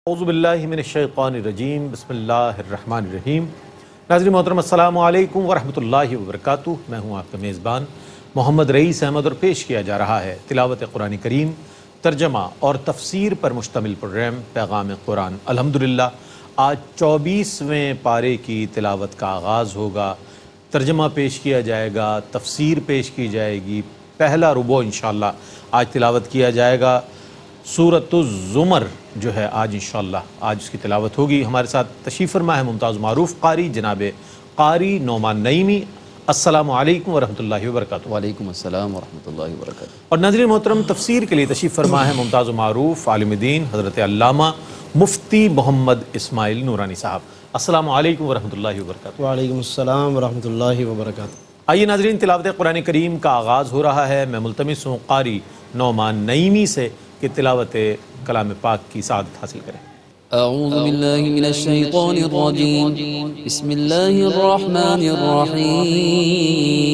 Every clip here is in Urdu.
اعوذ باللہ من الشیطان الرجیم بسم اللہ الرحمن الرحیم۔ ناظرین محترم السلام علیکم ورحمۃ اللہ وبرکاتہ۔ میں ہوں آپ کا میزبان محمد رئیس احمد اور پیش کیا جا رہا ہے تلاوت قرآن کریم ترجمہ اور تفسیر پر مشتمل پروگرام پیغام قرآن۔ الحمدللہ آج 24ویں پارے کی تلاوت کا آغاز ہوگا، ترجمہ پیش کیا جائے گا، تفسیر پیش کی جائے گی، پہلا ربع انشاءاللہ آج تلاوت کیا جائے گا۔ سورۃ الزمر جو ہے آج انشاءاللہ آج اس کی تلاوت ہوگی۔ ہمارے ساتھ تشریف فرما ہے ممتاز معروف قاری جناب قاری نعمان نعیمی۔ السلام علیکم ورحمۃ اللہ وبرکاتہ۔ وعلیکم السلام ورحمۃ اللہ وبرکاتہ۔ اور ناظرین محترم تفسیر کے لیے تشریف فرما ہے ممتاز معروف عالم دین حضرت علامہ مفتی محمد اسماعیل نورانی صاحب۔ السلام علیکم ورحمۃ اللہ وبرکاتہ۔ وعلیکم السلام ورحمۃ اللہ وبرکاتہ۔ آئیے ناظرین تلاوت قرآن کریم کا آغاز ہو رہا ہے۔ میں ملتمس ہوں قاری نعمان نعیمی سے کہ تلاوت کلام پاک کی سعادت حاصل کریں۔ اعوذ باللہ من الشیطان الرجیم، بسم اللہ الرحمن الرحیم۔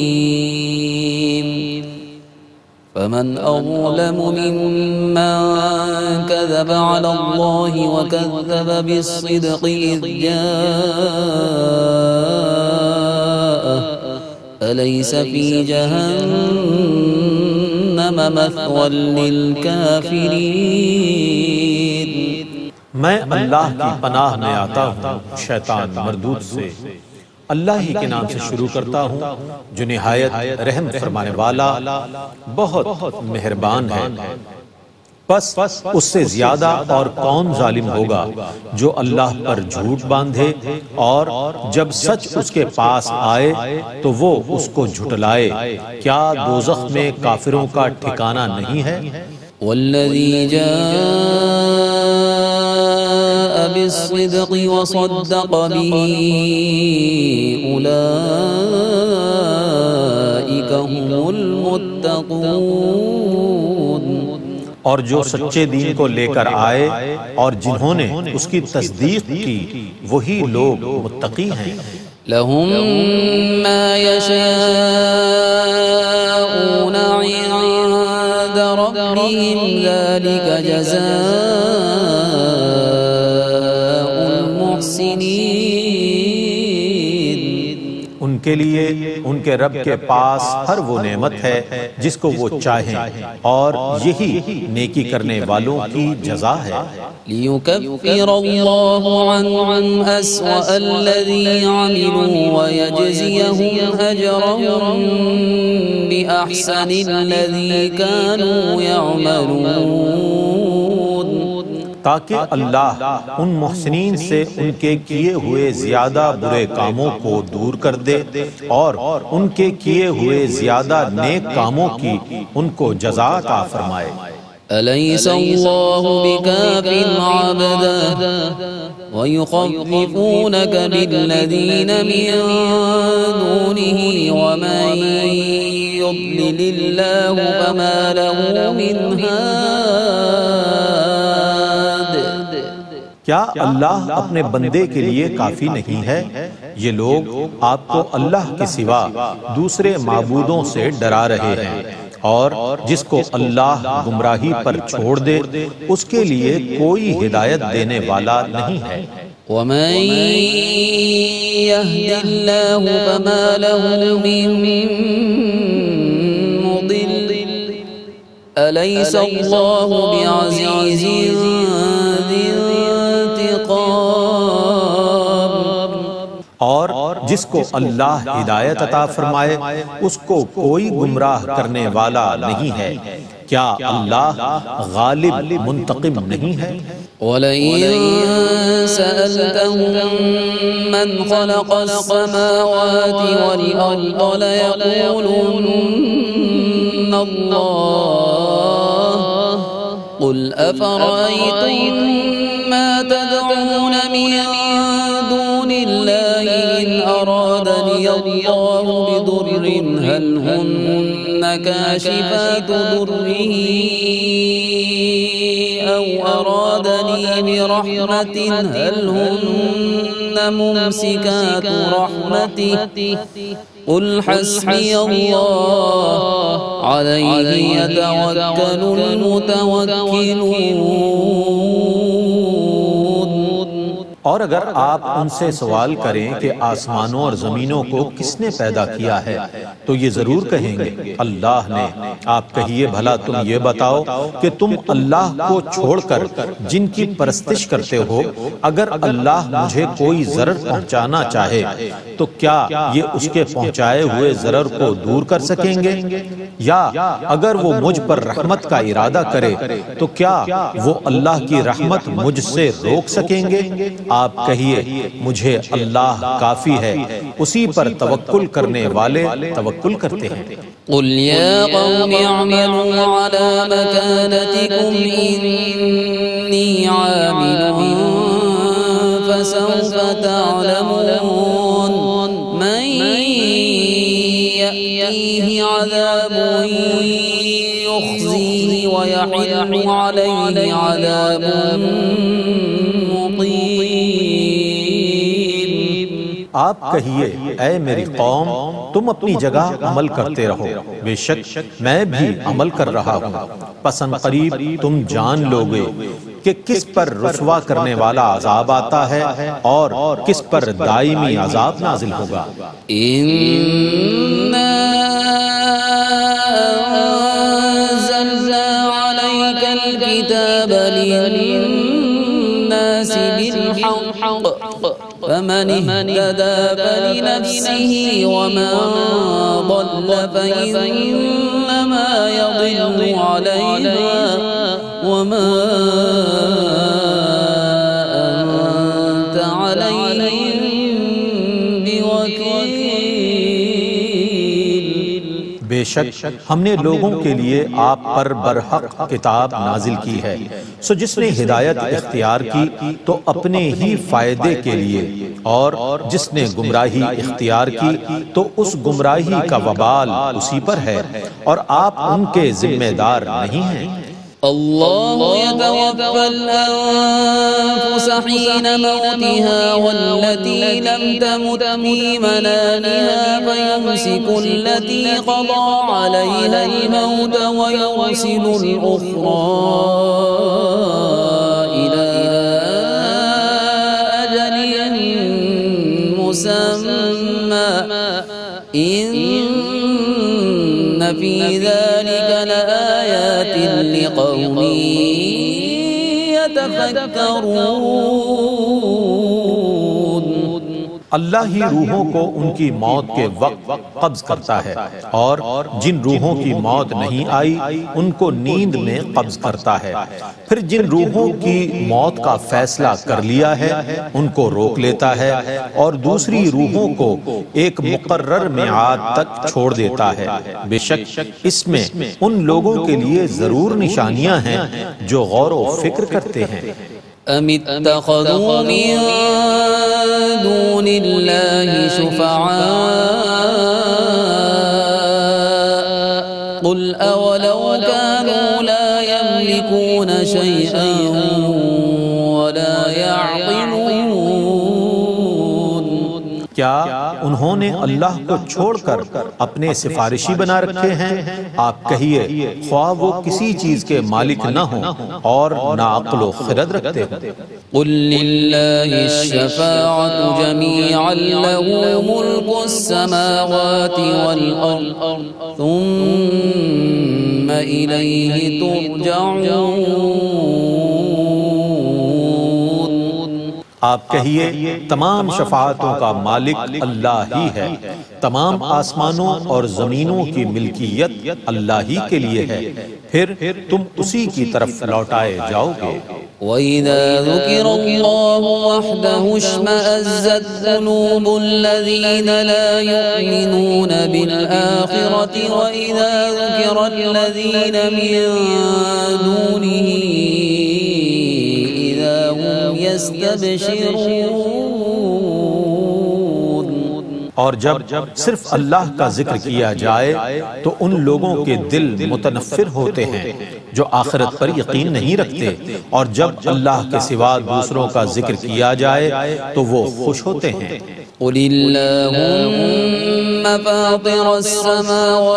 فمن اظلم ممن كذب على الله وكذب بالصدق إذ جاءه أليس في جهنم مثوى للكافرين۔ میں اللہ کی پناہ میں آتا ہوں شیطان مردود سے۔ اللہ ہی کے نام سے شروع کرتا ہوں جو نہایت رحم فرمانے والا بہت مہربان ہے۔ بس اس سے زیادہ اور کون ظالم ہوگا جو اللہ پر جھوٹ باندھے اور جب سچ اس کے پاس آئے تو وہ اس کو جھٹلائے۔ کیا دوزخ میں کافروں کا ٹھکانہ نہیں ہے؟ والذی جاء بالصدق وصدق به اولئک هم المتقون۔ اور جو سچے دین کو لے کر آئے اور جنہوں نے اس کی تصدیق کی وہی لوگ متقی ہیں۔ لهم ما يشاءون عند ربهم ذلك جزاء المحسنين۔ ان کے لیے ان کے رب کے پاس ہر وہ نعمت ہے جس کو وہ چاہیں اور یہی نیکی کرنے والوں کی جزا ہے۔ لِيُكَفِّرَ اللَّهُ عَنْهُمْ أَسْوَأَ الَّذِي عَمِلُوا وَيَجْزِيَهُمْ أَجْرَهُمْ بِأَحْسَنِ الَّذِي كَانُوا يَعْمَلُونَ۔ تاکہ اللہ ان محسنین سے ان کے کیے ہوئے زیادہ برے کاموں کو دور کر دے اور ان کے کیے ہوئے زیادہ نیک کاموں کی ان کو جزا عطا فرمائے۔ أَلَيْسَ اللَّهُ بِكَافٍ عَبْدَهُ وَيُخَوِّفُونَكَ بِالَّذِينَ مِن دُونِهِ وَمَن يُضْلِلِ اللَّهُ فَمَا لَهُ مِنْ هَادٍ۔ کیا اللہ اپنے بندے کے لیے کافی نہیں ہے؟ یہ لوگ آپ کو اللہ کے سوا دوسرے معبودوں سے ڈرا رہے ہیں اور جس کو اللہ گمراہی پر چھوڑ دے اس کے لیے کوئی ہدایت دینے والا نہیں ہے۔ وَمَن يَهْدِ اللَّهُ فَمَا لَهُ مِن مُضِلٍّ أَلَيْسَ اللَّهُ بِعَزِيزٍ ذِي انتقام۔ اور جس کو اللہ ہدایت عطا فرمائے اس کو کوئی گمراہ کرنے والا نہیں ہے۔ کیا اللہ غالب منتقم نہیں ہے؟ وَلَئِن سَأَلْتَهُم مَّنْ خَلَقَ السَّمَاوَاتِ وَالْأَرْضَ لَيَقُولُنَّ اللَّهُ قُلْ أَفَرَأَيْتُم مَّا تَدْعُونَ مِن دُونِ اللَّهِ إِنْ أَرَادَنِيَ اللَّهُ بِضُرٍّ هَلْ هُنَّ كَاشِفَاتُ ضُرِّهِ أَوْ أَرَادَنِي بِرَحْمَةٍ هَلْ هُنَّ مُمْسِكَاتُ رَحْمَتِهِ قُلْ حَسْبِيَ اللَّهُ عَلَيْهِ يَتَوَكَّلُ الْمُتَوَكِّلُونَ۔ اور اگر آپ ان سے سوال کریں کہ آسمانوں اور زمینوں کو کس نے پیدا کیا ہے تو یہ ضرور کہیں گے اللہ نے۔ آپ کہیے بھلا تم یہ بتاؤ کہ تم اللہ کو چھوڑ کر جن کی پرستش کرتے ہو، اگر اللہ مجھے کوئی ضرر پہنچانا چاہے تو کیا یہ اس کے پہنچائے ہوئے ضرر کو دور کر سکیں گے؟ یا اگر وہ مجھ پر رحمت کا ارادہ کرے تو کیا وہ اللہ کی رحمت مجھ سے روک سکیں گے؟ آپ کہیے مجھے اللہ کافی ہے، اسی پر توکل کرنے والے توکل کرتے ہیں۔ قل یا قوم اعملوا على مكانتكم انی عامل فسوف تعلمون من یأتیہ عذاب یخزیہ ویحل علیہ عذاب آپ کہیے اے میری قوم تم اپنی جگہ عمل کرتے رہو، بے شک میں بھی عمل کر رہا ہوں، پس ان قریب تم جان لوگے کہ کس پر رسوا کرنے والا عذاب آتا ہے اور کس پر دائمی عذاب نازل ہوگا۔ اِنَّا أَنزَلْنَا عَلَيْكَ الْكِتَابَ لِلنَّاسِ بِالْحَقِّ فمن اهتدى فلنفسه ومن ضل فإنما يضل عليها وما أنت عليهم بوكيل۔ بے شک ہم نے لوگوں کے لیے آپ پر برحق کتاب نازل کی ہے، سو جس نے ہدایت اختیار کی تو اپنے ہی فائدے کے لیے، اور جس نے گمراہی اختیار کی تو اس گمراہی کا وبال اسی پر ہے، اور آپ ان کے ذمہ دار نہیں ہیں۔ اللہ يتوفى الأنفس حين موتها والتي لم تمت في منامها فيمسك التي قضى عليها الموت ويرسل الأخرى إلى أجل مسمى إن في ذلك لآيات لقوم يتفكرون۔ اللہ ہی روحوں کو ان کی موت کے وقت قبض کرتا ہے، اور جن روحوں کی موت نہیں آئی ان کو نیند میں قبض کرتا ہے، پھر جن روحوں کی موت کا فیصلہ کر لیا ہے ان کو روک لیتا ہے اور دوسری روحوں کو ایک مقرر میعاد تک چھوڑ دیتا ہے۔ بے شک اس میں ان لوگوں کے لیے ضرور نشانیاں ہیں جو غور و فکر کرتے ہیں۔ ام اتخذوا من دون اللہ شفعاء قل اولو كانوا لا يملكون شيئا ولا يعقلون۔ کیا انہوں نے اللہ کو چھوڑ کر اپنے سفارشی بنا رکھے ہیں؟ آپ کہیے خواہ وہ کسی چیز کے مالک نہ ہوں اور نہ عقل و خرد رکھتے ہیں۔ قل للہ الشفاعة جميعا له ملک السماوات والارض ثم الیہ ترجعون۔ آپ کہیے تمام شفاعتوں کا مالک اللہ ہی ہے، تمام آسمانوں اور زمینوں کی ملکیت اللہ ہی کے لیے ہے، پھر تم اسی کی طرف لوٹائے جاؤ گے۔ وَإِذَا ذُكِرَ اللَّهُ وَحْدَهُ اشْمَأَزَّتْ قُلُوبُ الَّذِينَ لَا يُؤْمِنُونَ بِالْآخِرَةِ وَإِذَا ذُكِرَ الَّذِينَ مِن دُونِهِ إِذَا هُمْ يَسْتَبْشِرُونَ۔ اور جب صرف اللہ کا ذکر کیا جائے تو ان لوگوں کے دل متنفر ہوتے ہیں جو آخرت پر یقین نہیں رکھتے، اور جب اللہ کے سوا دوسروں کا ذکر کیا جائے تو وہ خوش ہوتے ہیں۔ قل اللہم فاطر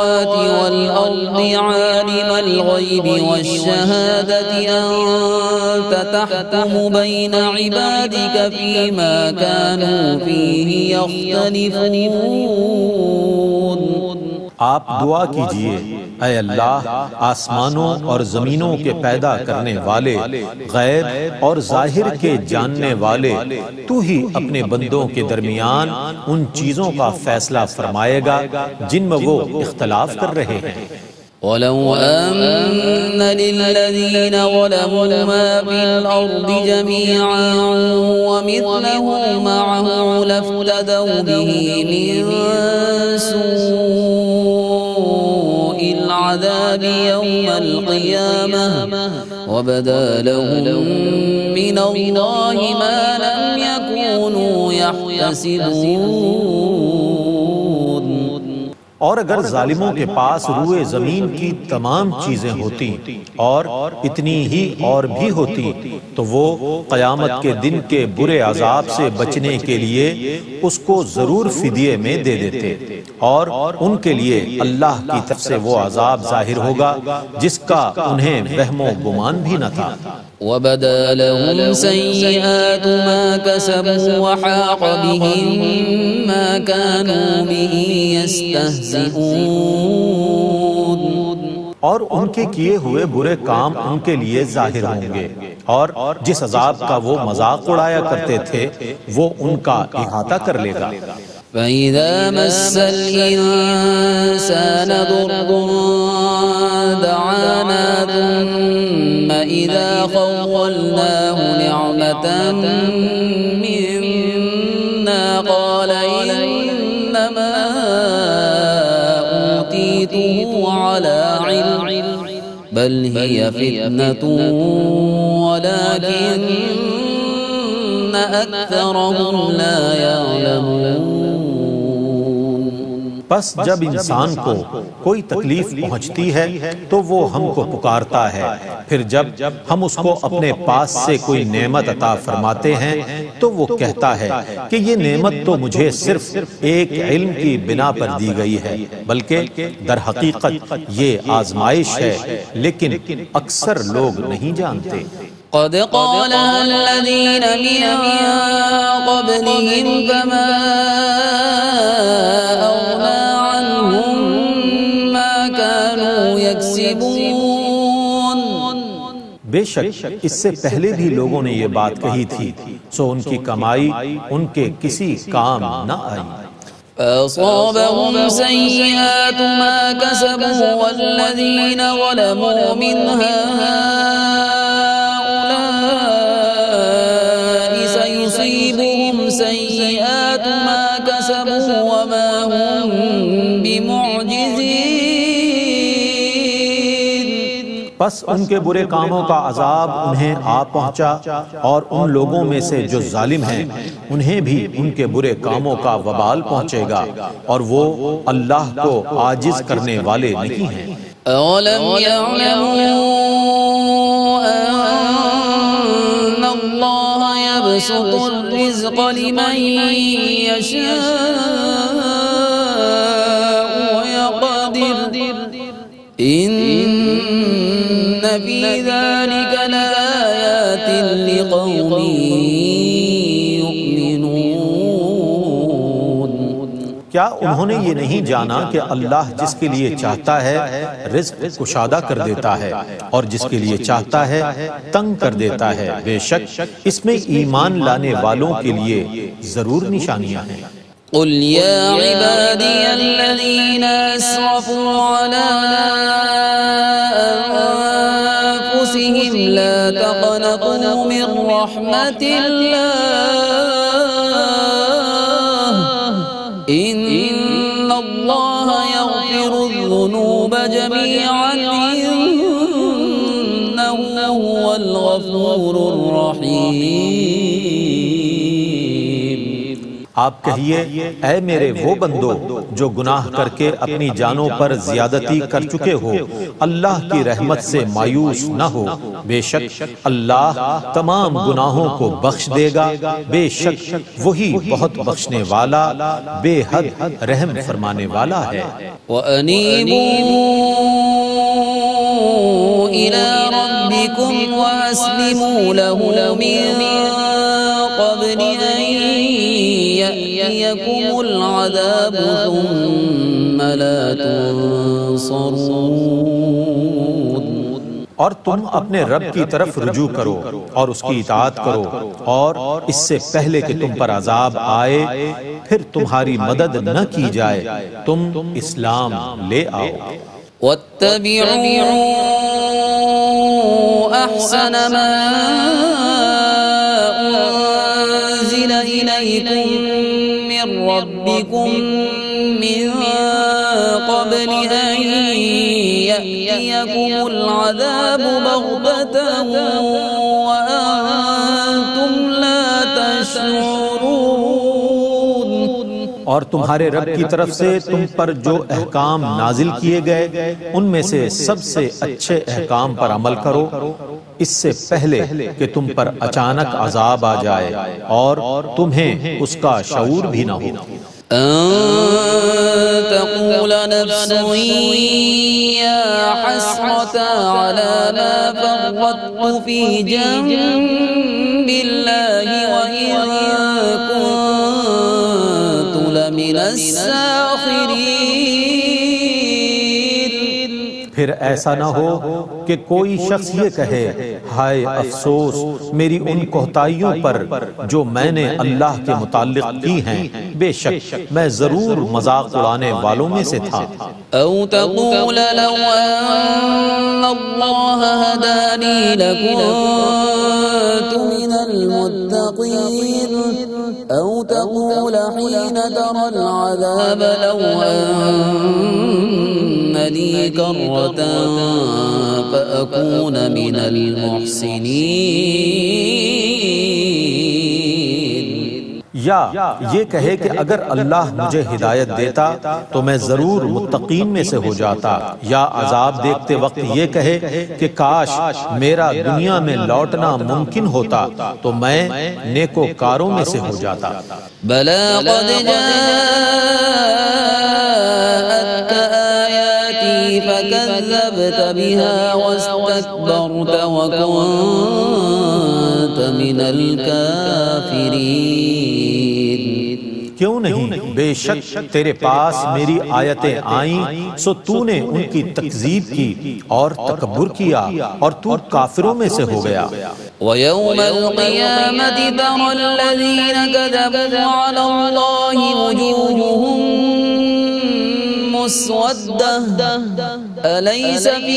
السماوات والأرض عالم الغیب والشہادة أنت تحكم بين عبادك فيما كانوا فيه يختلفون. آپ دعا کیجئے اے اللہ آسمانوں اور زمینوں کے پیدا کرنے والے، غیب اور ظاہر کے جاننے والے، تو ہی اپنے بندوں کے درمیان ان چیزوں کا فیصلہ فرمائے گا جن میں وہ اختلاف کر رہے ہیں۔ وَلَوْ أَنَّ لِلَّذِينَ ظَلَمُوا مَا فِي الْأَرْضِ جَمِيعًا وَمِثْلَهُ مَعَهُ لَافْتَدَوْا بِهِ مِنْ سُوءِ الْعَذَابِ يَوْمَ الْقِيَامَةِ وَبَدَا لَهُم مِّنَ اللَّهِ مَا لَمْ يَكُونُوا يَحْتَسِبُونَ۔ اور اگر ظالموں کے پاس روئے زمین کی تمام چیزیں ہوتی اور اتنی ہی اور بھی ہوتی تو وہ قیامت کے دن کے برے عذاب سے بچنے کے لیے اس کو ضرور فدیے میں دے دیتے، اور ان کے لیے اللہ کی طرف سے وہ عذاب ظاہر ہوگا جس کا انہیں وہم و گمان بھی نہ تھا۔ وَبَدَا لَهُمْ سَيِّئَاتُ مَا كَسَبُوا وَحَاقَ بِهِم مَّا كَانُوا بِهِ يَسْتَهْزِئُونَ۔ اور ان کے کیے ہوئے برے کام ان کے لیے ظاہر ہوں گے، اور جس عذاب کا وہ مذاق اڑایا کرتے تھے وہ ان کا احاطہ کر لے گا۔ فَإِذَا مَسَّ الْإِنسَانَ ضُرٌّ دَعَانَا ثُمَّ إِذَا خَوَّلْنَاهُ نِعْمَةً مِّنَّا قَالَ إِنَّمَا أُوتِيتُهُ عَلَى عِلْمٍ بَلْ هِيَ فِتْنَةٌ وَلَكِنَّ أَكْثَرَهُمْ لَا يَعْلَمُونَ۔ پس جب انسان کو کوئی تکلیف پہنچتی ہے تو وہ ہم کو پکارتا ہے، پھر جب ہم اس کو اپنے پاس سے کوئی نعمت عطا فرماتے ہیں تو وہ کہتا ہے کہ یہ نعمت تو مجھے صرف ایک علم کی بنا پر دی گئی ہے، بلکہ در حقیقت یہ آزمائش ہے، لیکن اکثر لوگ نہیں جانتے۔ قد قالها الذين من قبلهم فما أغنى عنهم ما كانوا يكسبون۔ بے شک اس سے پہلے بھی لوگوں نے یہ بات کہی تھی، سو ان کی کمائی ان کے کسی کام نہ آئی۔ فأصابهم سيئات ما كسبوا والذين ظلموا من هؤلاء سيصيبهم سيئات ما كسبوا وما هم بمعجزين۔ پس ان کے برے کاموں کا عذاب انہیں آ پہنچا، اور ان لوگوں میں سے جو ظالم ہیں انہیں بھی ان کے برے کاموں کا وبال پہنچے گا، اور وہ اللہ کو عاجز کرنے والے نہیں ہیں۔ أَوَلَمْ يَعْلَمُوا أَنَّ اللَّهَ يَبْسُطُ الرِّزْقَ لِمَن يَشَاءُ وَيَقْدِرُ إِنَّ فِي ذَلِكَ لَآيَاتٍ لِقَوْمٍ يُؤْمِنُونَ۔ کیا انہوں نے یہ نہیں جانا کہ اللہ جس کے لیے چاہتا ہے رزق کشادہ کر دیتا ہے، اور جس کے لیے چاہتا ہے تنگ کر دیتا ہے؟ بے شک اس میں ایمان لانے والوں کے لیے ضرور نشانیاں ہیں۔ قل يا عبادي الذين أسرفوا على أنفسهم لا تقنطوا من رحمة الله إن الله يغفر الذنوب جميعا إنه هو الغفور الرحيم۔ آپ کہیے اے میرے وہ بندو جو گناہ کر کے اپنی جانوں پر زیادتی کر چکے ہو، اللہ کی رحمت سے مایوس نہ ہو، بے شک اللہ تمام گناہوں کو بخش دے گا، بے شک وہی بہت بخشنے والا بے حد رحم فرمانے والا ہے۔ وَأَنِيبُوا إِلَى رَبِّكُمْ ربكم وأسلموا له من قبل أن يأتيكم العذاب ثم لا تنصرون۔ اور تم اپنے رب کی طرف رجوع کرو اور اس کی اطاعت کرو، اور اس سے پہلے کہ تم پر عذاب آئے پھر تمہاری مدد نہ کی جائے تم اسلام لے آؤ۔ واتبعوا أحسن ما أنزل إليكم من ربكم من قبل أن يأتيكم العذاب بغتة وأنتم لا تشعرون۔ اور تمہارے رب کی طرف سے تم پر جو احکام نازل کیے گئے ان میں سے سب سے اچھے احکام پر عمل کرو اس سے پہلے کہ تم پر اچانک عذاب آ جائے اور تمہیں اس کا شعور بھی نہ ہو۔ أن تقول نفس يا حسرة على ما فرطت في جنب الله وإن كنت لمن الساخرين۔ پھر ایسا نہ ہو کہ کوئی شخص یہ کہے ہائے افسوس میری ان کوتاہیوں پر جو میں نے اللہ کے متعلق کی ہیں، بے شک میں ضرور مذاق اڑانے والوں میں سے تھا۔ أو تقول لو أن الله هداني لكنت من المتقين۔ أو تقول حين ترى العذاب لو أن لي كرة فأكون من المحسنين۔ یا یہ کہے کہ اگر اللہ مجھے ہدایت دیتا تو میں ضرور متقین میں سے ہو جاتا، یا عذاب دیکھتے وقت یہ کہے کہ کاش میرا دنیا میں لوٹنا ممکن ہوتا تو میں نیکوکاروں میں سے ہو جاتا۔ بلى قد جاءتك آياتي فكذبت بها واستكبرت وكنت من الكافرين۔ کیوں نہیں، بے شک تیرے پاس میری آیتیں آئیں سو تو نے ان کی تکذیب کی اور تکبر کیا اور تو کافروں میں سے ہو گیا۔ ويوم القيامة ترى الذين كذبوا على الله وجوههم مسودة أليس في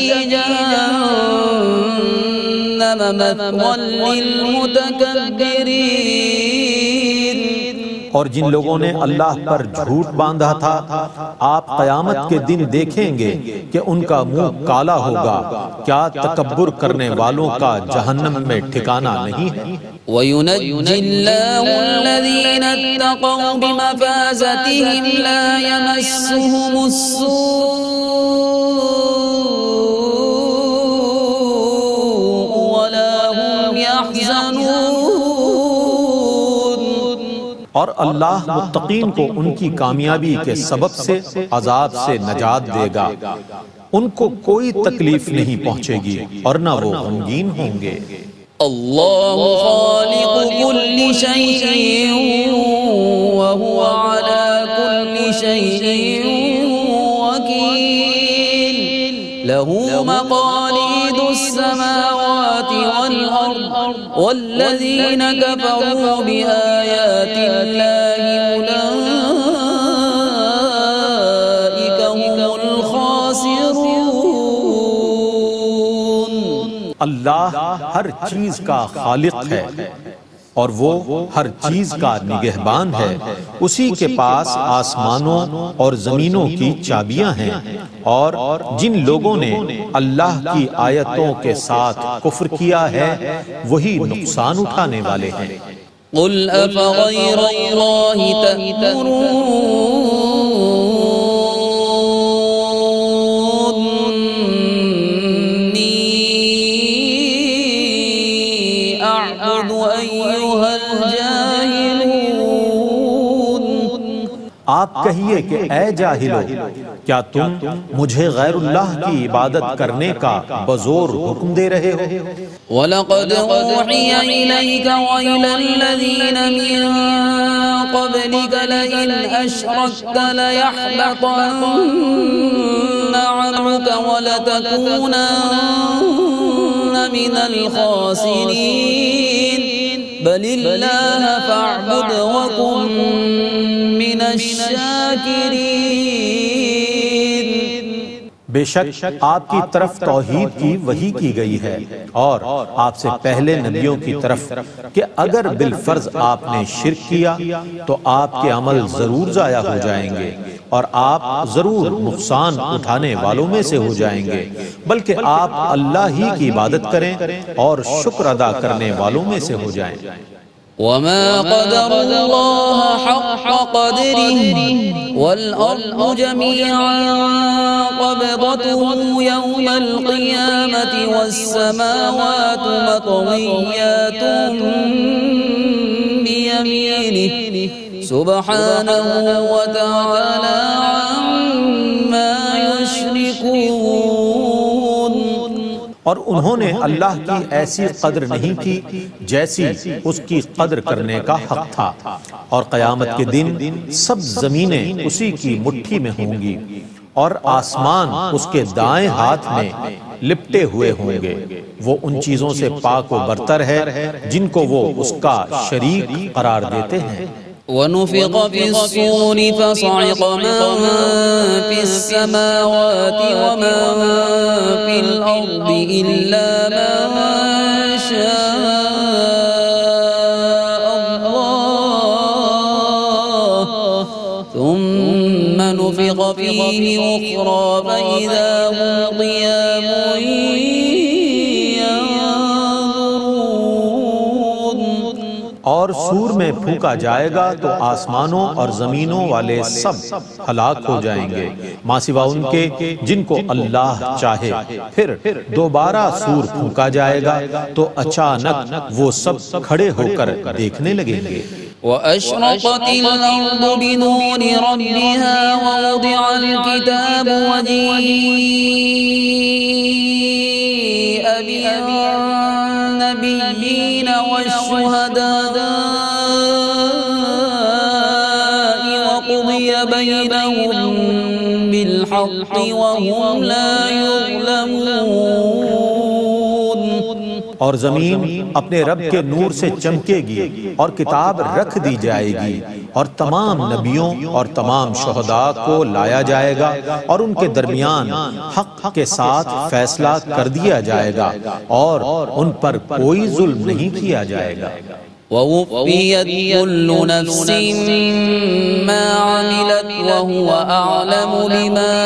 جهنم مثوى للمتكبرين۔ اور جن لوگوں نے اللہ پر جھوٹ باندھا تھا آپ قیامت کے دن دیکھیں گے کہ ان کا منہ کالا ہوگا، کیا تکبر کرنے والوں کا جہنم میں ٹھکانہ نہیں ہے۔ وَيُنَجِّي اللَّهُ الَّذِينَ اتَّقَوْا بِمَفَازَتِهِمْ لَا يَمَسُّهُمُ السُّوءُ وَلَا هُمْ يَحْزَنُونَ۔ اور اللہ متقین کو ان کی کامیابی کے سبب سے عذاب سے نجات دے گا، ان کو کوئی تکلیف نہیں پہنچے گی اور نہ وہ غمگین ہوں گے۔ اللہ خالق کل شیء وهو على كل شيء وكيل له مقاليد السماوات والأرض والذين كفروا بآيات الله أولئك هم الخاسرون۔ اللہ ہر چیز کا خالق ہے اور وہ ہر چیز کا نگہبان ہے، اسی کے پاس آسمانوں اور زمینوں کی چابیاں ہیں، اور جن لوگوں نے اللہ کی آیتوں کے ساتھ کفر کیا ہے وہی نقصان اٹھانے والے ہیں۔ قل افغیر اللہ تأمرونی اعبد ایہا الجاہلون۔ آپ کہیے کہ اے جاہلو، کیا تم مجھے غیر اللہ کی عبادت کرنے کا بزور حکم دے رہے ہو؟ وَلَقَدْ أُوحِيَ إِلَيْكَ وَإِلَى الَّذِينَ مِن قَبْلِكَ لَئِنْ أَشْرَكْتَ لَيَحْبَطَنَّ عَمَلُكَ وَلَتَكُونَنَّ مِنَ الْخَاسِرِينَ بَلِ اللَّهَ فَاعْبُدْ وَكُن مِّنَ الشَّاكِرِينَ۔ بے شک آپ کی طرف توحید کی وحی کی گئی ہے اور آپ سے پہلے نبیوں کی طرف کہ اگر بالفرض آپ نے شرک کیا تو آپ کے عمل ضرور ضائع ہو جائیں گے اور آپ ضرور نقصان اٹھانے والوں میں سے ہو جائیں گے، بلکہ آپ اللہ ہی کی عبادت کریں اور شکر ادا کرنے والوں میں سے ہو جائیں۔ وَمَا قَدَرُ اللَّهَ حَقَّ قَدْرِهِ وَالْأَرْضُ جَمِيعًا قَبْضَتُهُ يَوْمَ الْقِيَامَةِ وَالسَّمَاوَاتُ مَطْوِيَّاتٌ بِيَمِينِهِ سُبْحَانَهُ وَتَعَالَى عَمَّا يُشْرِكُونَ۔ اور انہوں نے اللہ کی ایسی قدر نہیں کی جیسی اس کی قدر کرنے کا حق تھا، اور قیامت کے دن سب زمینیں اسی کی مٹھی میں ہوں گی اور آسمان اس کے دائیں ہاتھ میں لپٹے ہوئے ہوں گے۔ وہ ان چیزوں سے پاک و برتر ہے جن کو وہ اس کا شریک قرار دیتے ہیں۔ وَنُفِخَ فِي الصُّورِ فَصَعِقَ مَن فِي السَّمَاوَاتِ وَمَن فِي الْأَرْضِ إِلَّا مَن شَاءَ اللَّهُ ثُمَّ نُفِخَ فِيهِ أُخْرَىٰ فَإِذَا هُمْ قِيَامٌ اور سور میں پھونکا جائے گا تو آسمانوں اور زمینوں والے سب ہلاک ہو جائیں گے ماں سوا ان کے جن کو اللہ چاہے۔ پھر دوبارہ سور پھونکا جائے گا تو اچانک وہ سب کھڑے ہو کر دیکھنے لگیں گے۔ وَأَشْرَقَتِ الْأَرْضُ بِنُورِ رَبِّهَا وَوُضِعَ الْكِتَابُ وَجِيءَ بِالنَّبِيِّينَ وَالشُّهَدَاءِ وَقُضِيَ بَيْنَهُم بِالْحَقِّ وَهُمْ لَا يُظْلَمُونَ۔ اور زمین اپنے رب کے نور سے چمکے گی اور کتاب رکھ دی جائے گی اور تمام نبیوں اور تمام شہداء کو لایا جائے گا اور ان کے درمیان حق کے ساتھ فیصلہ کر دیا جائے گا اور ان پر کوئی ظلم نہیں کیا جائے گا۔ وَوُفِّيَتْ كُلُّ نَفْسٍ مَّا عَمِلَتْ وَهُوَ أَعْلَمُ بِمَا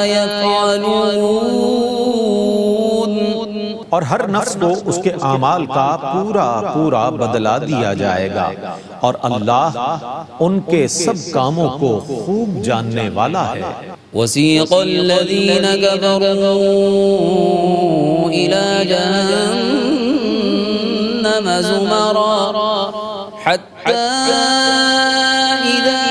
يَفْعَلُونَ۔ اور ہر نفس کو اس کے اعمال کا پورا پورا بدلہ دیا جائے گا اور اللہ ان کے سب کاموں کو خوب جاننے والا ہے۔ وَسِيقَ الَّذِينَ كَفَرُوا إِلَى جَهَنَّمَ زُمَرًا حَتَّى إِذَا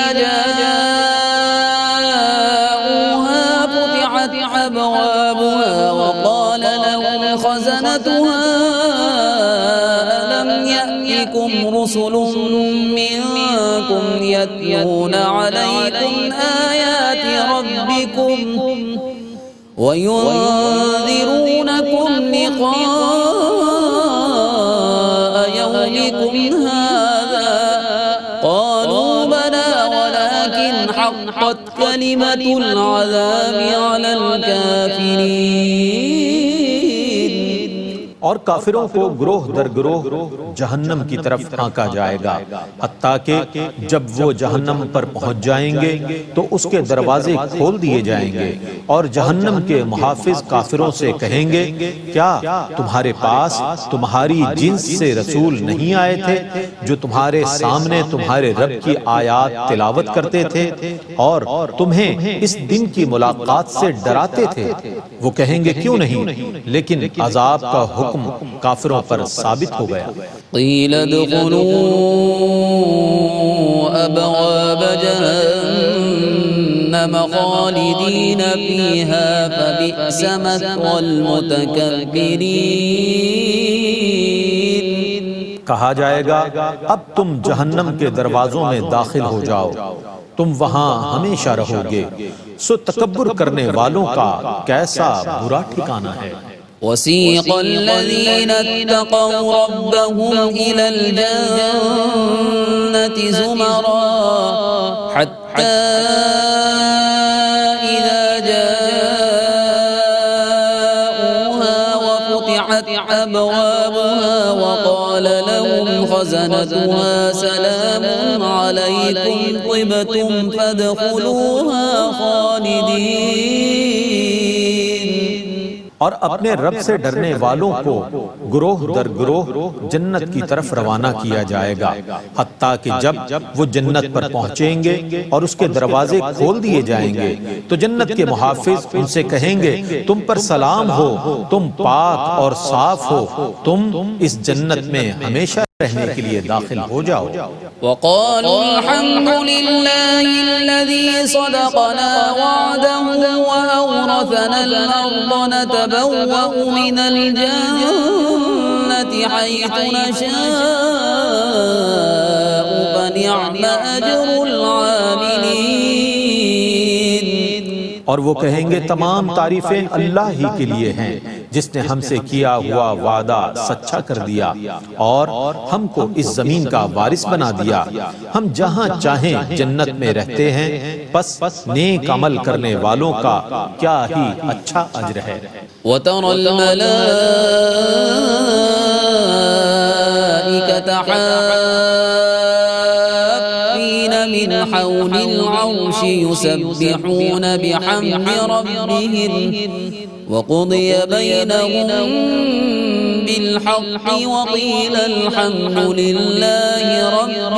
جَاءُوهَا فُتِحَتْ أَبْوَابُهَا وَقَالَ لَهُمْ خَزَنَتُهَا أَلَمْ يَأْتِكُمْ رُسُلٌ مِّنكُمْ يَتْلُونَ عَلَيْكُمْ آيَاتِ رَبِّكُمْ وَيُنذِرُونَكُمْ لِقَاءَ يَوْمِكُمْ هَٰذَا قَالُوا بَلَىٰ وَلَٰكِنْ حَقَّتْ كَلِمَةُ الْعَذَابِ عَلَى الْكَافِرِينَ۔ اور کافروں کو گروہ در گروہ جہنم کی طرف پھانکا جائے گا حتیٰ کہ جب وہ جہنم پر پہنچ جائیں گے تو اس کے دروازے کھول دیے جائیں گے اور جہنم کے محافظ کافروں سے کہیں گے کیا تمہارے پاس تمہاری جنس سے رسول نہیں آئے تھے جو تمہارے سامنے تمہارے رب کی آیات تلاوت کرتے تھے اور تمہیں اس دن کی ملاقات سے ڈراتے تھے؟ وہ کہیں گے کیوں نہیں، لیکن عذاب کا حکم کافروں پر ثابت ہو گیا۔ قیل ادخلوا ابواب جہنم جهنم خالدين فيها فبئس مثوى المتكبرين۔ کہا جائے گا اب تم جہنم کے دروازوں میں داخل ہو جاؤ، تم وہاں ہمیشہ رہو گے، سو تکبر کرنے والوں کا کیسا برا ٹھکانہ ہے۔ وسيق الذين اتقوا ربهم إلى الجنة زمرا حتى إذا جاءوها وفتحت أبوابها وقال لهم خزنتها سلام عليكم طبتم فادخلوها خالدين۔ اور اپنے رب سے ڈرنے والوں کو گروہ در گروہ جنت کی طرف روانہ کیا جائے گا، حتیٰ کہ جب وہ جنت پر پہنچیں گے اور اس کے دروازے کھول دیے جائیں گے تو جنت کے محافظ ان سے کہیں گے تم پر سلام ہو، تم پاک اور صاف ہو، تم اس جنت میں ہمیشہ رہنے کے لیے داخل ہو جاؤ۔ وقالوا الحمد لله الذي صدقنا وعده وأورثنا الأرض نتبوأ من الجنة حيث نشاء فنعم أجر العاملين۔ اور وہ کہیں گے تمام تعریفیں اللہ ہی کے لیے ہیں جس نے ہم سے کیا ہوا وعدہ سچا کر دیا اور ہم کو اس زمین کا وارث بنا دیا، ہم جہاں چاہیں جنت میں رہتے ہیں، پس نیک عمل کرنے والوں کا کیا ہی اچھا اجر ہے۔ وَتَرَى الْمَلَائِكَةَ حَافِّينَ مِنْ حَوْلِ الْعَرْشِ يُسَبِّحُونَ بِحَمْدِ رَبِّهِمْ وَقُضِيَ بَيْنَهُم بِالْحَقِّ وَقِيلَ الْحَمْدُ لِلَّهِ رَبِّ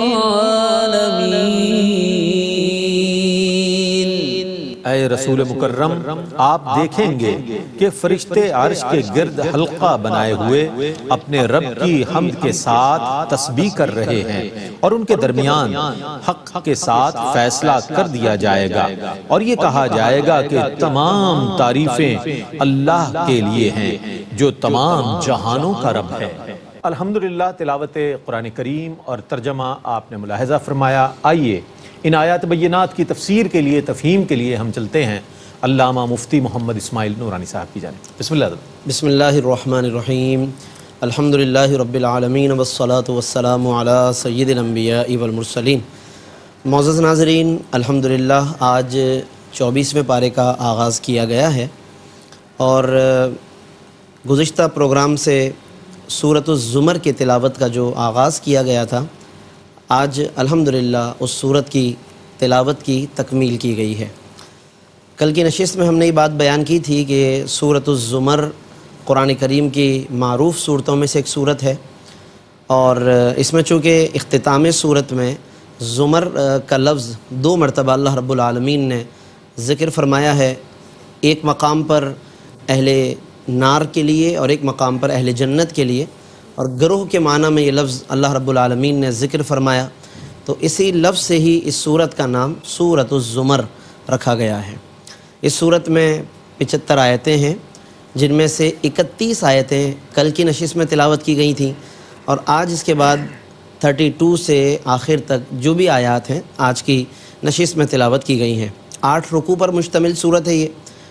الْعَالَمِينَ۔ اے رسول مکرم، آپ دیکھیں گے کہ فرشتے عرش کے گرد حلقہ بنائے ہوئے اپنے رب کی حمد کے ساتھ تسبیح کر رہے ہیں، اور ان کے درمیان حق کے ساتھ فیصلہ کر دیا جائے گا، اور یہ کہا جائے گا کہ تمام تعریفیں اللہ کے لیے ہیں جو تمام جہانوں کا رب ہے۔ الحمدللہ، تلاوت قرآن کریم اور ترجمہ آپ نے ملاحظہ فرمایا۔ آئیے ان آیات بینات کی تفسیر کے لیے، تفہیم کے لیے ہم چلتے ہیں علامہ مفتی محمد اسماعیل نورانی صاحب کی جانب۔ بسم اللہ۔ بسم اللہ الرحمن الرحیم، الحمدللہ رب العالمین والصلاة والسلام علی سید الانبیاء والمرسلین۔ معزز ناظرین، الحمدللہ آج 24ویں پارے کا آغاز کیا گیا ہے، اور گزشتہ پروگرام سے سورۃ الزمر کے تلاوت کا جو آغاز کیا گیا تھا، آج الحمدللہ اس سورت کی تلاوت کی تکمیل کی گئی ہے۔ کل کی نشست میں ہم نے یہ بات بیان کی تھی کہ سورۃ الزمر قرآن کریم کی معروف صورتوں میں سے ایک صورت ہے، اور اس میں چونکہ اختتام صورت میں زمر کا لفظ 2 مرتبہ اللہ رب العالمین نے ذکر فرمایا ہے، ایک مقام پر اہل نار کے لیے اور ایک مقام پر اہل جنت کے لیے، اور گروہ کے معنی میں یہ لفظ اللہ رب العالمین نے ذکر فرمایا، تو اسی لفظ سے ہی اس صورت کا نام سورۃ الزمر رکھا گیا ہے۔ اس صورت میں 75 آیتیں ہیں، جن میں سے 31 آیتیں کل کی نشست میں تلاوت کی گئی تھیں، اور آج اس کے بعد 32 سے آخر تک جو بھی آیات ہیں آج کی نشست میں تلاوت کی گئی ہیں۔ 8 رکوع پر مشتمل صورت ہے یہ،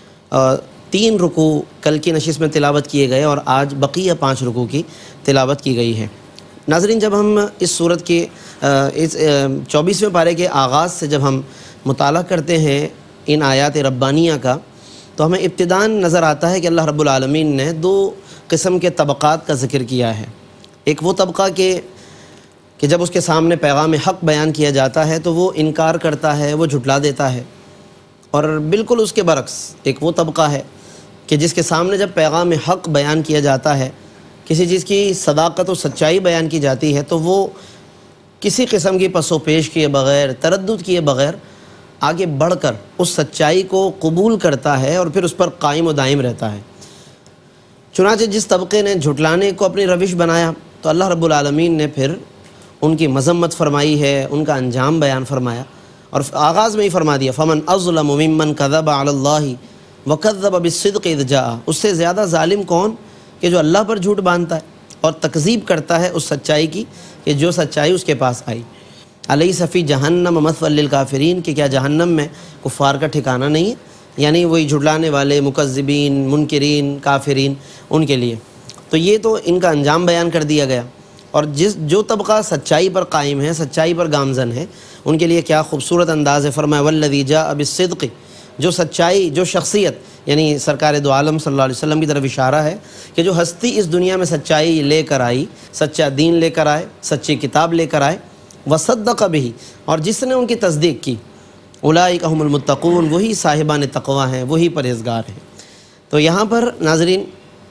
3 رکوع کل کی نشست میں تلاوت کیے گئے، اور آج بقیہ 5 رکوع کی تلاوت کی گئی ہے۔ ناظرین، جب ہم اس صورت کے اس 24ویں پارے کے آغاز سے جب ہم مطالعہ کرتے ہیں ان آیات ربانیہ کا، تو ہمیں ابتداً نظر آتا ہے کہ اللہ رب العالمین نے 2 قسم کے طبقات کا ذکر کیا ہے۔ ایک وہ طبقہ کہ جب اس کے سامنے پیغام حق بیان کیا جاتا ہے تو وہ انکار کرتا ہے، وہ جھٹلا دیتا ہے، اور بالکل اس کے برعکس ایک وہ طبقہ ہے کہ جس کے سامنے جب پیغام حق بیان کیا جاتا ہے، کسی چیز کی صداقت و سچائی بیان کی جاتی ہے، تو وہ کسی قسم کی پس و پیش کیے بغیر، تردد کیے بغیر آگے بڑھ کر اس سچائی کو قبول کرتا ہے اور پھر اس پر قائم و دائم رہتا ہے۔ چنانچہ جس طبقے نے جھٹلانے کو اپنی روش بنایا، تو اللہ رب العالمین نے پھر ان کی مذمت فرمائی ہے، ان کا انجام بیان فرمایا، اور آغاز میں ہی فرما دیا فمن اظلم ممن کذب علی اللہ وکذب بالصدق اذ جاء، اس سے زیادہ ظالم کون کہ جو اللہ پر جھوٹ باندھتا ہے اور تکذیب کرتا ہے اس سچائی کی کہ جو سچائی اس کے پاس آئی۔ الیس فی جہنم مثوی للکافرین، کہ کیا جہنم میں کفار کا ٹھکانہ نہیں ہے، یعنی وہی جھٹلانے والے مکذبین منکرین کافرین ان کے لیے۔ تو یہ تو ان کا انجام بیان کر دیا گیا، اور جو طبقہ سچائی پر قائم ہے، سچائی پر گامزن ہے، ان کے لیے کیا خوبصورت انداز ہے۔ فرمایا والذی جاء بالصدق، جو سچائی، جو شخصیت، یعنی سرکار دو عالم صلی اللہ علیہ وسلم کی طرف اشارہ ہے کہ جو ہستی اس دنیا میں سچائی لے کر آئی، سچا دین لے کر آئے، سچی کتاب لے کر آئے، وصدق بہ، اور جس نے ان کی تصدیق کی، اولئک هم المتقون، وہی صاحبان تقوی ہیں، وہی پرہیزگار ہیں۔ تو یہاں پر ناظرین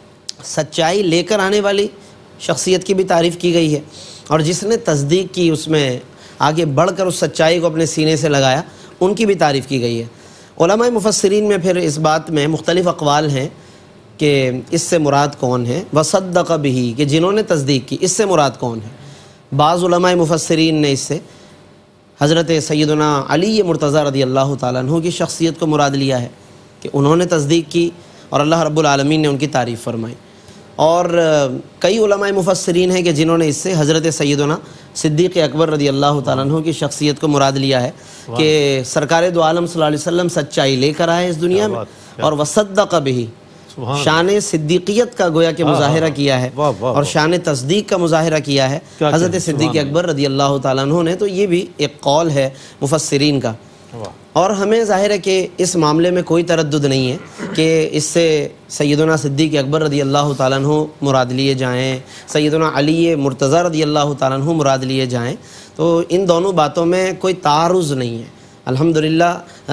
سچائی لے کر آنے والی شخصیت کی بھی تعریف کی گئی ہے، اور جس نے تصدیق کی، اس میں آگے بڑھ کر اس سچائی کو اپنے سینے سے لگایا، ان کی بھی تعریف کی گئی ہے۔ علماء مفسرین میں پھر اس بات میں مختلف اقوال ہیں کہ اس سے مراد کون ہے، وصدق بہ، کہ جنہوں نے تصدیق کی، اس سے مراد کون ہے۔ بعض علماء مفسرین نے اس سے حضرت سیدنا علی مرتضیٰ رضی اللہ تعالیٰ عنہ کی شخصیت کو مراد لیا ہے کہ انہوں نے تصدیق کی اور اللہ رب العالمین نے ان کی تعریف فرمائی، اور کئی علماء مفسرین ہیں کہ جنہوں نے اس سے حضرت سیدنا صدیق اکبر رضی اللہ تعالیٰ عنہ کی شخصیت کو مراد لیا ہے کہ سرکار دو عالم صلی اللہ علیہ وسلم سچائی لے کر آئے اس دنیا میں، اور وصدق بہ، شان صدیقیت کا گویا کہ مظاہرہ کیا ہے، اور شان تصدیق کا مظاہرہ کیا ہے حضرت صدیق اکبر رضی اللہ تعالیٰ عنہ نے۔ تو یہ بھی ایک قول ہے مفسرین کا، اور ہمیں ظاہر ہے کہ اس معاملے میں کوئی تردد نہیں ہے کہ اس سے سیدنا صدیق اکبر رضی اللہ تعالیٰ عنہ مراد لیے جائیں، سیدنا علی مرتضیٰ رضی اللہ تعالیٰ عنہ مراد لیے جائیں، تو ان دونوں باتوں میں کوئی تعارض نہیں ہے۔ الحمدللہ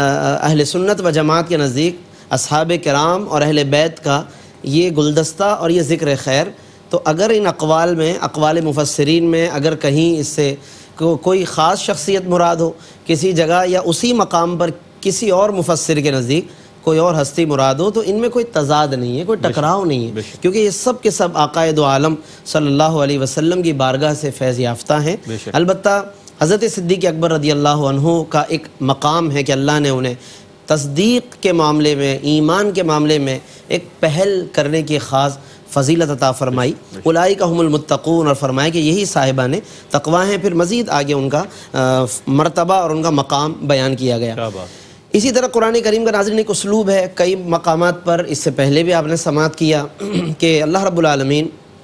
اہل سنت و جماعت کے نزدیک اصحاب کرام اور اہل بیت کا یہ گلدستہ اور یہ ذکر خیر، تو اگر ان اقوال میں، اقوال مفسرین میں اگر کہیں اس سے کوئی خاص شخصیت مراد ہو کسی جگہ، یا اسی مقام پر کسی اور مفسر کے نزدیک کوئی اور ہستی مراد ہو، تو ان میں کوئی تضاد نہیں ہے، کوئی ٹکراؤ نہیں ہے، کیونکہ یہ سب کے سب آقائے دو عالم صلی اللہ علیہ وسلم کی بارگاہ سے فیض یافتہ ہیں۔ البتہ حضرت صدیق اکبر رضی اللہ عنہ کا ایک مقام ہے کہ اللہ نے انہیں تصدیق کے معاملے میں، ایمان کے معاملے میں ایک پہل کرنے کی خاص فضیلت عطا فرمائی، اولئک هم المتقون، اور فرمایا کہ یہی صاحبان تقوی ہیں۔ پھر مزید آگے ان کا مرتبہ اور ان کا مقام بیان کیا گیا۔ اسی طرح قرآن کریم کا ناظرین ایک اسلوب ہے، کئی مقامات پر اس سے پہلے بھی آپ نے سماعت کیا کہ اللہ رب العالمین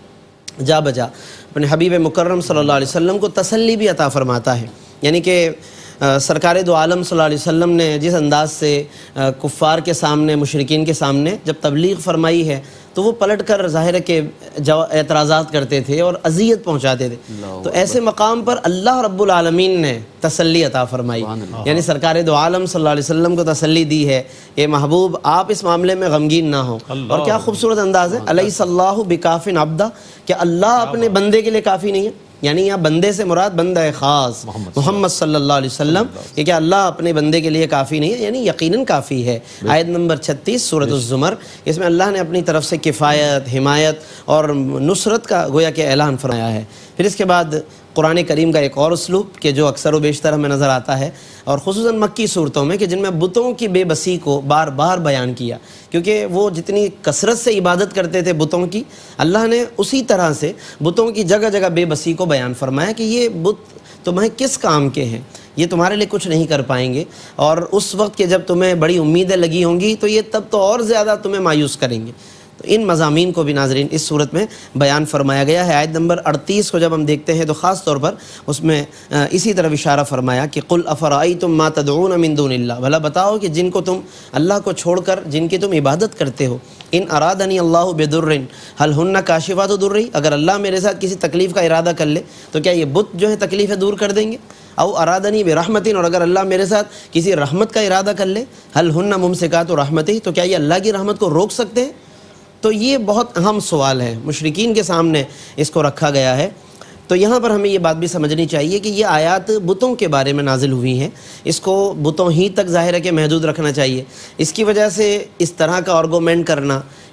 جا بجا اپنے حبیب مکرم صلی اللہ علیہ وسلم کو تسلی بھی عطا فرماتا ہے، یعنی کہ سرکار دو عالم صلی اللہ علیہ وسلم نے جس انداز سے کفار کے سامنے، مشرکین کے سامنے جب تبلیغ فرمائی ہے، تو وہ پلٹ کر ظاہر ہے کہ اعتراضات کرتے تھے اور اذیت پہنچاتے تھے، تو ایسے مقام پر اللہ رب العالمین نے تسلی عطا فرمائی، یعنی سرکار دو عالم صلی اللہ علیہ وسلم کو تسلی دی ہے کہ محبوب آپ اس معاملے میں غمگین نہ ہوں۔ اور کیا خوبصورت انداز ہے، الیس اللہ بکاف عبدہ، کہ اللہ اپنے بندے کے لیے کافی نہیں ہے، یعنی یہاں بندے سے مراد بندہ خاص محمد صلی اللہ علیہ وسلم، کہ کیا اللہ اپنے بندے کے لیے کافی نہیں ہے، یعنی یقیناً کافی ہے۔ آیت نمبر 36 سورۃ الزمر، اس میں اللہ نے اپنی طرف سے کفایت، حمایت اور نصرت کا گویا کہ اعلان فرمایا ہے۔ پھر اس کے بعد قرآن کریم کا ایک اور اسلوب کہ جو اکثر و بیشتر ہمیں نظر آتا ہے، اور خصوصاً مکی صورتوں میں کہ جن میں بتوں کی بے بسی کو بار بار بیان کیا، کیونکہ وہ جتنی کثرت سے عبادت کرتے تھے بتوں کی، اللہ نے اسی طرح سے بتوں کی جگہ جگہ بے بسی کو بیان فرمایا کہ یہ بت تمہیں کس کام کے ہیں، یہ تمہارے لیے کچھ نہیں کر پائیں گے، اور اس وقت کہ جب تمہیں بڑی امیدیں لگی ہوں گی تو یہ تب تو اور زیادہ تمہیں مایوس کریں گے۔ تو ان مضامین کو بھی ناظرین اس صورت میں بیان فرمایا گیا ہے۔ آیت نمبر 38 کو جب ہم دیکھتے ہیں تو خاص طور پر اس میں اسی طرف اشارہ فرمایا کہ قل افرأیتم ما تدعون من دون اللہ، بھلا بتاؤ کہ جن کو تم اللہ کو چھوڑ کر جن کی تم عبادت کرتے ہو، ان ارادنی اللہ بدر هل ہن کاشفات ضرری، اگر اللہ میرے ساتھ کسی تکلیف کا ارادہ کر لے تو کیا یہ بت جو ہے تکلیفیں دور کر دیں گے؟ او ارادنی برحمت، اور اگر اللہ میرے ساتھ کسی رحمت کا ارادہ کر لے، هل ہن ممسکات رحمتہ، تو کیا یہ اللہ کی رحمت کو روک سکتے ہیں؟ تو یہ بہت اہم سوال ہے، مشرکین کے سامنے اس کو رکھا گیا ہے۔ تو یہاں پر ہمیں یہ بات بھی سمجھنی چاہیے کہ یہ آیات بتوں کے بارے میں نازل ہوئی ہیں، اس کو بتوں ہی تک ظاہر ہے کہ محدود رکھنا چاہیے۔ اس کی وجہ سے اس طرح کا آرگومنٹ کرنا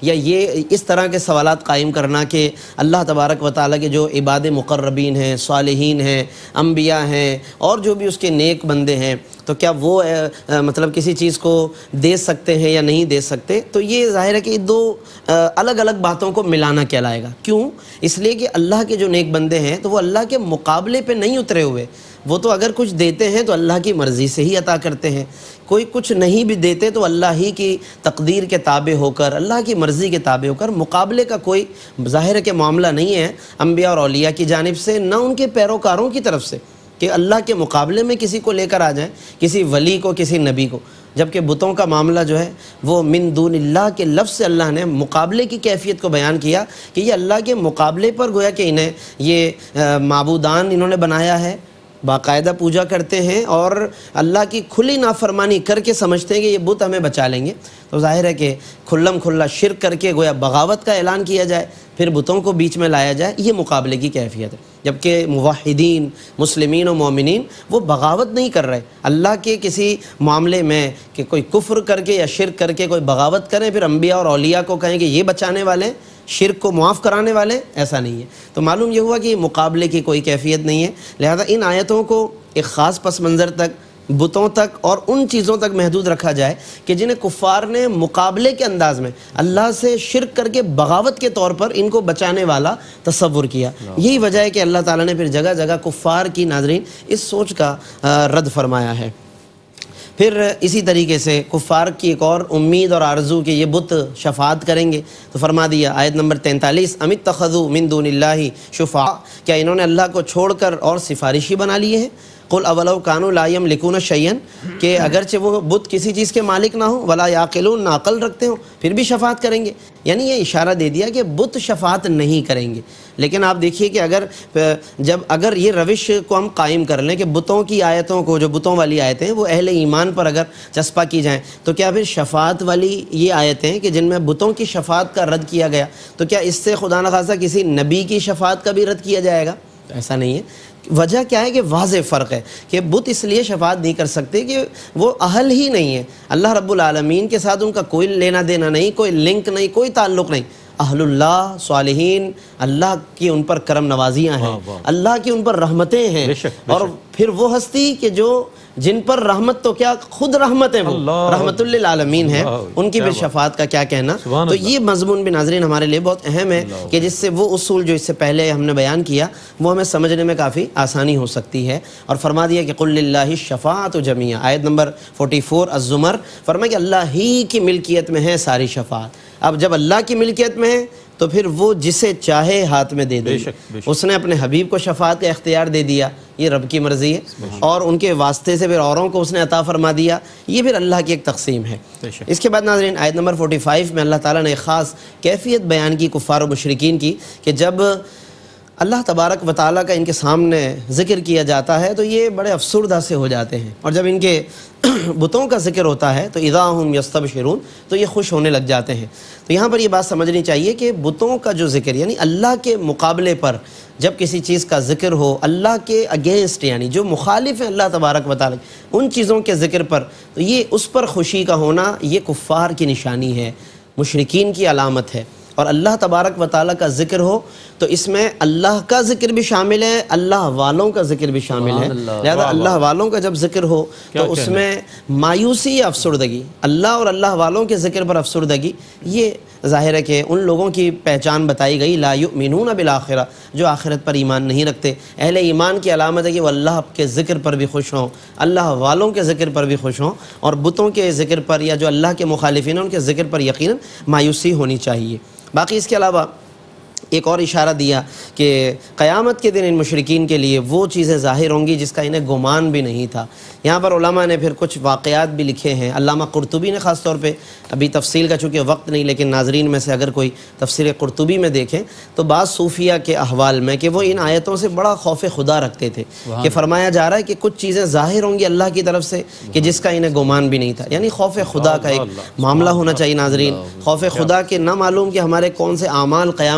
یا یہ اس طرح کے سوالات قائم کرنا کہ اللہ تبارک و تعالیٰ کے جو عباد مقربین ہیں، صالحین ہیں، انبیاء ہیں اور جو بھی اس کے نیک بندے ہیں، تو کیا وہ مطلب کسی چیز کو دے سکتے ہیں یا نہیں دے سکتے؟ تو یہ ظاہر ہے کہ دو الگ الگ باتوں کو ملانا کہلائے گا۔ کیوں؟ اس لیے کہ اللہ کے جو نیک بندے ہیں تو وہ اللہ کے مقابلے پہ نہیں اترے ہوئے، وہ تو اگر کچھ دیتے ہیں تو اللہ کی مرضی سے ہی عطا کرتے ہیں، کوئی کچھ نہیں بھی دیتے تو اللہ ہی کی تقدیر کے تابع ہو کر، اللہ کی مرضی کے تابع ہو کر، مقابلے کا کوئی ظاہر ہے کہ معاملہ نہیں ہے انبیاء اور اولیاء کی جانب سے، نہ ان کے پیروکاروں کی طرف سے کہ اللہ کے مقابلے میں کسی کو لے کر آ جائیں، کسی ولی کو، کسی نبی کو۔ جبکہ بتوں کا معاملہ جو ہے وہ من دون اللہ کے لفظ سے اللہ نے مقابلے کی کیفیت کو بیان کیا کہ یہ اللہ کے مقابلے پر گویا کہ انہیں یہ معبودان انہوں نے بنایا ہے، باقاعدہ پوجا کرتے ہیں اور اللہ کی کھلی نافرمانی کر کے سمجھتے ہیں کہ یہ بت ہمیں بچا لیں گے۔ تو ظاہر ہے کہ کھلم کھلا شرک کر کے گویا بغاوت کا اعلان کیا جائے، پھر بتوں کو بیچ میں لایا جائے، یہ مقابلے کی کیفیت ہے۔ جبکہ موحدین، مسلمین و مومنین وہ بغاوت نہیں کر رہے اللہ کے کسی معاملے میں کہ کوئی کفر کر کے یا شرک کر کے کوئی بغاوت کریں پھر انبیاء اور اولیاء کو کہیں کہ یہ بچانے والے، شرک کو معاف کرانے والے، ایسا نہیں ہے۔ تو معلوم یہ ہوا کہ یہ مقابلے کی کوئی کیفیت نہیں ہے، لہذا ان آیتوں کو ایک خاص پس منظر تک، بتوں تک اور ان چیزوں تک محدود رکھا جائے کہ جنہیں کفار نے مقابلے کے انداز میں اللہ سے شرک کر کے بغاوت کے طور پر ان کو بچانے والا تصور کیا۔ یہی وجہ ہے کہ اللہ تعالیٰ نے پھر جگہ جگہ کفار کی ناظرین اس سوچ کا رد فرمایا ہے۔ پھر اسی طریقے سے کفار کی ایک اور امید اور آرزو کہ یہ بت شفاعت کریں گے، تو فرما دیا آیت نمبر 43، ام اتخذوا من دون اللہ شفعاء، کیا انہوں نے اللہ کو چھوڑ کر اور سفارشی بنا لیے ہیں؟ قل اولو کانوا لا یملکون شیئا، کہ اگرچہ وہ بت کسی چیز کے مالک نہ ہوں، ولا یعقلون، نہ عقل رکھتے ہوں، پھر بھی شفاعت کریں گے۔ یعنی یہ اشارہ دے دیا کہ بت شفاعت نہیں کریں گے۔ لیکن آپ دیکھیے کہ اگر یہ روش کو ہم قائم کر لیں کہ بتوں کی آیتوں کو، جو بتوں والی آیتیں ہیں وہ اہل ایمان پر اگر چسپا کی جائیں، تو کیا پھر شفاعت والی یہ آیتیں کہ جن میں بتوں کی شفاعت کا رد کیا گیا، تو کیا اس سے خدا نخواستہ کسی نبی کی شفاعت کا بھی رد کیا جائے گا؟ ایسا نہیں ہے۔ وجہ کیا ہے کہ واضح فرق ہے کہ بت اس لیے شفاعت نہیں کر سکتے کہ وہ اہل ہی نہیں ہے، اللہ رب العالمین کے ساتھ ان کا کوئی لینا دینا نہیں، کوئی لنک نہیں، کوئی تعلق نہیں۔ اہل اللہ، صالحین، اللہ کی ان پر کرم نوازیاں ہیں، اللہ کی ان پر رحمتیں ہیں، اور پھر وہ ہستی کہ جو جن پر رحمت تو کیا خود رحمت ہے، وہ رحمت للعالمین ہے، ان کی پھر شفاعت کا کیا کہنا۔ تو یہ مضمون بھی ناظرین ہمارے لیے بہت اہم ہے کہ جس سے وہ اصول جو اس سے پہلے ہم نے بیان کیا وہ ہمیں سمجھنے میں کافی آسانی ہو سکتی ہے۔ اور فرما دیا کہ قل للہ الشفاعۃ جمیعا، آیت نمبر 44 الزمر، فرمایا کہ اللہ ہی کی ملکیت میں ہے ساری شفاعت۔ اب جب اللہ کی ملکیت میں ہے تو پھر وہ جسے چاہے ہاتھ میں دے دے، اس نے اپنے حبیب کو شفاعت کا اختیار دے دیا، یہ رب کی مرضی ہے، اور ان کے واسطے سے پھر اوروں کو اس نے عطا فرما دیا، یہ پھر اللہ کی ایک تقسیم ہے۔ اس کے بعد ناظرین آیت نمبر 45 میں اللہ تعالیٰ نے ایک خاص کیفیت بیان کی کفار و مشرکین کی کہ جب اللہ تبارک و تعالیٰ کا ان کے سامنے ذکر کیا جاتا ہے تو یہ بڑے افسردہ سے ہو جاتے ہیں، اور جب ان کے بتوں کا ذکر ہوتا ہے تو اذا ہم یستبشرون، تو یہ خوش ہونے لگ جاتے ہیں۔ تو یہاں پر یہ بات سمجھنی چاہیے کہ بتوں کا جو ذکر یعنی اللہ کے مقابلے پر جب کسی چیز کا ذکر ہو، اللہ کے اگینسٹ یعنی جو مخالف ہیں اللہ تبارک و تعالیٰ ان چیزوں کے ذکر پر، تو یہ اس پر خوشی کا ہونا یہ کفار کی نشانی ہے، مشرکین کی علامت ہے۔ اور اللہ تبارک و تعالیٰ کا ذکر ہو تو اس میں اللہ کا ذکر بھی شامل ہے، اللہ والوں کا ذکر بھی شامل ہے، لہذا اللہ والوں کا جب ذکر ہو تو اس میں مایوسی یا افسردگی، اللہ اور اللہ والوں کے ذکر پر افسردگی، یہ ظاہر ہے کہ ان لوگوں کی پہچان بتائی گئی لا یؤمنون بالآخرہ، جو آخرت پر ایمان نہیں رکھتے۔ اہل ایمان کی علامت ہے کہ وہ اللہ کے ذکر پر بھی خوش ہوں، اللہ والوں کے ذکر پر بھی خوش ہوں، اور بتوں کے ذکر پر یا جو اللہ کے مخالفین ہیں ان کے ذکر پر یقیناً مایوسی ہونی چاہیے۔ باقی اس کے علاوہ ایک اور اشارہ دیا کہ قیامت کے دن ان مشرکین کے لیے وہ چیزیں ظاہر ہوں گی جس کا انہیں گمان بھی نہیں تھا۔ یہاں پر علماء نے پھر کچھ واقعات بھی لکھے ہیں، علامہ قرطبی نے خاص طور پہ، ابھی تفصیل کا چونکہ وقت نہیں لیکن ناظرین میں سے اگر کوئی تفسیر قرطبی میں دیکھیں تو بعض صوفیہ کے احوال میں کہ وہ ان آیتوں سے بڑا خوف خدا رکھتے تھے کہ فرمایا جا رہا ہے کہ کچھ چیزیں ظاہر ہوں گی اللہ کی طرف سے کہ جس کا انہیں گمان بھی نہیں تھا، یعنی خوف خدا کا ایک معاملہ ہونا چاہیے ناظرین، خوف خدا کے نہ معلوم کہ ہمارے کون سے اعمال قیامت کے دن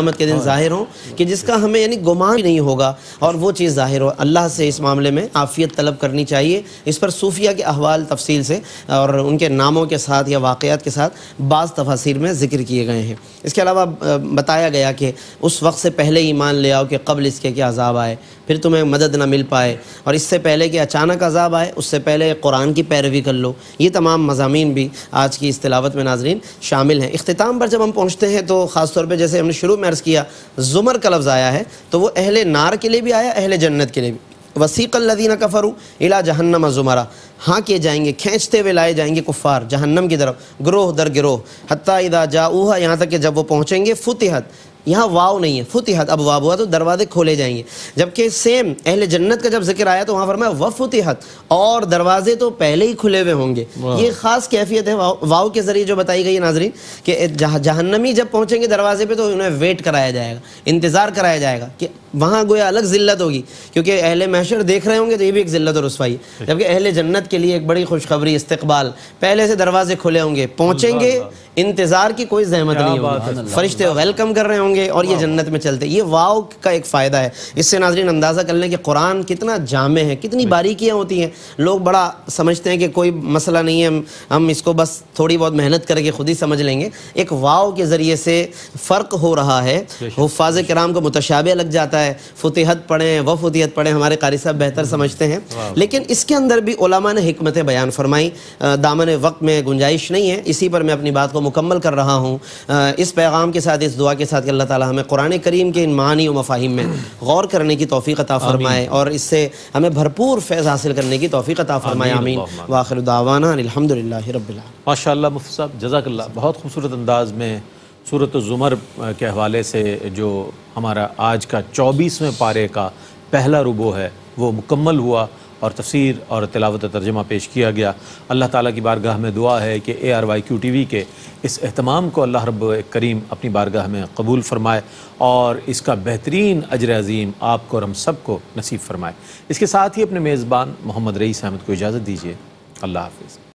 ظاہر ہوں کہ جس کا ہمیں یعنی گمان بھی نہیں ہوگا اور وہ چیز ظاہر ہو. اللہ سے اس معاملے میں عافیت طلب کرنی چاہیے. اس پر صوفیہ کے احوال تفصیل سے اور ان کے ناموں کے ساتھ یا واقعات کے ساتھ بعض تفاسیر میں ذکر کیے گئے ہیں. اس کے علاوہ بتایا گیا کہ اس وقت سے پہلے ایمان لے آؤ کہ قبل اس کے کہ عذاب آئے، پھر تمہیں مدد نہ مل پائے، اور اس سے پہلے کہ اچانک عذاب آئے اس سے پہلے قرآن کی پیروی کر لو. یہ تمام مضامین بھی آج کی اس تلاوت میں ناظرین شامل ہیں. اختتام پر جب ہم پہنچتے ہیں تو خاص طور پہ جیسے ہم نے شروع میں عرض کیا زمر کا لفظ آیا ہے تو وہ اہل نار کے لیے بھی آیا، اہل جنت کے لیے بھی. وسیق الذین کفروا الی جہنم زمرا، ہاں کیے جائیں گے، کھینچتے ہوئے لائے جائیں گے کفار جہنم کی طرف گروہ در گروہ. حتیٰ اذا جاؤہا، یہاں تک کہ جب وہ پہنچیں گے. فتحت، یہاں واو نہیں ہے، فتحت ابوابہا، تو دروازے کھولے جائیں گے. جبکہ سیم اہل جنت کا جب ذکر آیا تو وہاں فرمایا وفتحت، اور دروازے تو پہلے ہی کھلے ہوئے ہوں گے. یہ خاص کیفیت ہے واو کے ذریعے جو بتائی گئی ہے ناظرین کہ جہنمی جب پہنچیں گے دروازے پہ تو انہیں ویٹ کرایا جائے گا، انتظار کرایا جائے گا کہ وہاں گویا الگ ذلت ہوگی کیونکہ اہل محشر دیکھ رہے ہوں گے تو یہ بھی ایک ذلت اور رسوائی ہے. جبکہ اہل جنت کے لیے ایک بڑی خوشخبری، استقبال، پہلے سے دروازے کھلے ہوں گے، پہنچیں گے، انتظار کی کوئی زحمت نہیں ہوگی، فرشتے ویلکم کر رہے ہوں گے اور یہ جنت میں چلتے. یہ واو کا ایک فائدہ ہے. اس سے ناظرین اندازہ کر لیں کہ قرآن کتنا جامع ہے، کتنی باریکیاں ہوتی ہیں. لوگ بڑا سمجھتے ہیں کہ کوئی مسئلہ نہیں ہے، ہم اس کو بس تھوڑی بہت محنت کر کے خود ہی سمجھ لیں گے. ایک واو کے ذریعے سے فرق ہو رہا ہے. حفاظ کرام کو متشابہ لگ جاتا ہے، فتحت پڑھیں و فتحت پڑھیں، ہمارے قاری صاحب بہتر سمجھتے ہیں. لیکن اس کے اندر بھی علماء نے حکمتیں بیان فرمائی. دامن وقت میں گنجائش نہیں ہے، اسی پر میں اپنی بات کو مکمل کر رہا ہوں اس پیغام کے ساتھ، اس دعا کے ساتھ کہ اللہ تعالی ہمیں قرآن کریم کے ان معانی و مفاہیم میں غور کرنے کی توفیق عطا فرمائے اور اس سے ہمیں بھرپور فیض حاصل کرنے کی توفیق عطا فرمائے. آمین. وآخر دعوانا الحمدللہ رب العالمین. ماشاءاللہ مفتی صاحب جزاک اللہ. بہت خوبصورت انداز میں سورۃ الزمر کے حوالے سے جو ہمارا آج کا 24ویں پارے کا پہلا ربع ہے وہ مکمل ہوا اور تفسیر اور تلاوت ترجمہ پیش کیا گیا. اللہ تعالیٰ کی بارگاہ میں دعا ہے کہ ARYQ TV کے اس اہتمام کو اللہ رب کریم اپنی بارگاہ میں قبول فرمائے اور اس کا بہترین اجر عظیم آپ کو اور ہم سب کو نصیب فرمائے. اس کے ساتھ ہی اپنے میزبان محمد رئیس احمد کو اجازت دیجیے. اللہ حافظ.